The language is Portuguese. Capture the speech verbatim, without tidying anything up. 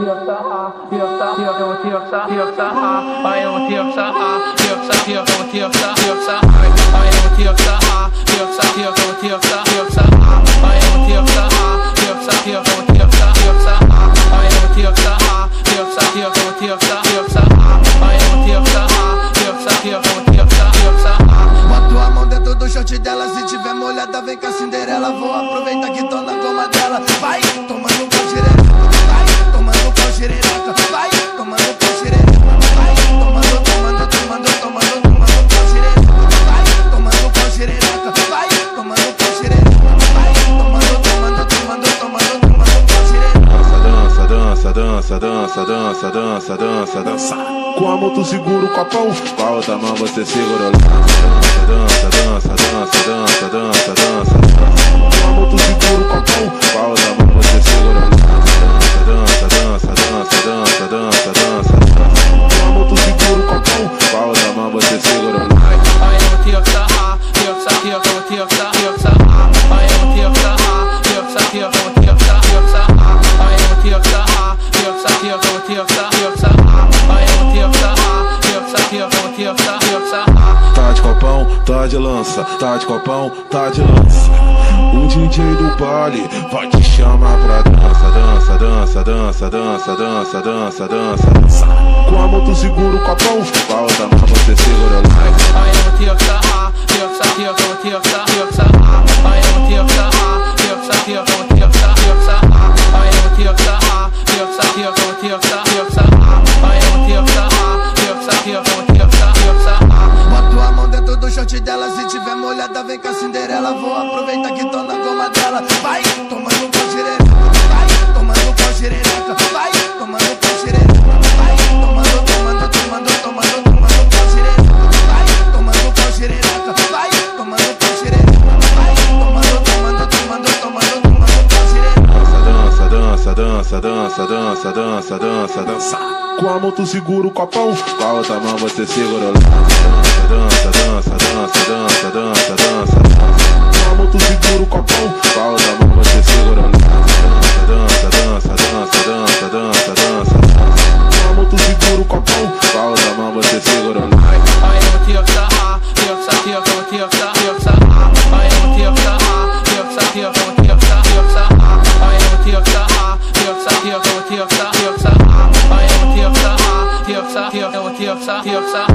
te sarrar, eu sarrar, eu vou te sarrar, eu sarrar, vai eu vou te sarrar, eu sarrar, eu vou te sarrar, eu sarrar, vai eu vou te sarrar, eu sarrar, eu vou te sarrar, eu sarrar, vai eu vou te sarrar, eu sarrar, eu vou te sarrar, eu sarrar, vai eu vou te sarrar, eu sarrar, eu vou te sarrar, eu sarrar, vai eu vou te sarrar, eu sarrar, eu vou te sarrar, eu sarrar. Bota a mão dentro do short dela, se tiver molhada vem com a Cinderela, vou aproveitar que tô na goma dela, vai tomando pau xerereca, vai tomando pau xerereca, vai tomando pau xerereca, vai tomando, tomando, tomando, tomando, tomando pau xerereca, vai tomando pau xerereca, vai tomando pau xerereca, vai tomando, tomando, tomando, tomando, tomando pau xerereca. Dança, dança, dança, dança, dança, dança, dança. Com a mão tu segura o copão, com a outra mão você segura o dança, dança, dança, dança, dança, dança, dança. Com a mão tu segura o copão, com a outra mão você segura o dança, dança, dança, dança, dança, dança, dança. Com a mão tu segura o copão, com a outra mão você segura o vai eu vou te sarrar, eu sarrar, eu vou te sarrar, eu sarrar, vai eu vou te sarrar, eu sarrar, eu vou te sarrar, eu sarrar, vai eu vou te sarrar, eu sarrar, eu vou te sarrar, eu sarrar, vai eu vou te sarrar, eu sarrar, eu vou te sarrar, eu sarrar. Tá de copão, tá de lança, tá de copão, tá de lança. O D J do baile vai te chamar pra dança, dança, dança, dança, dança, dança, dança, dança, dança. Com a mão tu segura o copão, com a outra mão você segura o vai eu vou te sarrar, eu sarrar, eu vou te sarrar, eu sarrar, vai eu vou te sarrar, eu sarrar, eu vou te sarrar, eu sarrar, vai eu vou te sarrar, eu sarrar, eu vou te sarrar, eu sarrar, vai eu vou te sarrar, eu sarrar, eu vou te sarrar, eu sarrar. Bota a mão dentro do short dela, se tiver molhada vem com a Cinderela, vou aproveitar que tô na goma dela, vai tomando pau xerereca, vai tomando pau xerereca, vai tomando pau xerereca, vai tomando, tomando, tomando, tomando, tomando pau xerereca, vai tomando pau xerereca, vai tomando pau xerereca, vai tomando, tomando, tomando, tomando, tomando pau xerereca. dança, dança, dança, dança, dança, dança, dança, dança. Com a mão tu segura o copão, com a outra mão você segura o dança, dança, dança, dança, dança, dança, dança. Com a mão tu segura o copão, com a outra mão você segura o dança, dança, dança, dança, dança, dança, dança. Com a mão tu segura o copão, com a outra mão você segura o vai eu vou te sarrar, eu sarrar, eu vou te sarrar, eu sarrar, vai eu vou te sarrar, eu sarrar, eu vou te sarrar, eu sarrar, vai eu vou te sarrar, eu sarrar, eu vou te sarrar, eu sarrar, vai eu vou te sarrar, eu sarrar, eu vou te sarrar, eu sarrar.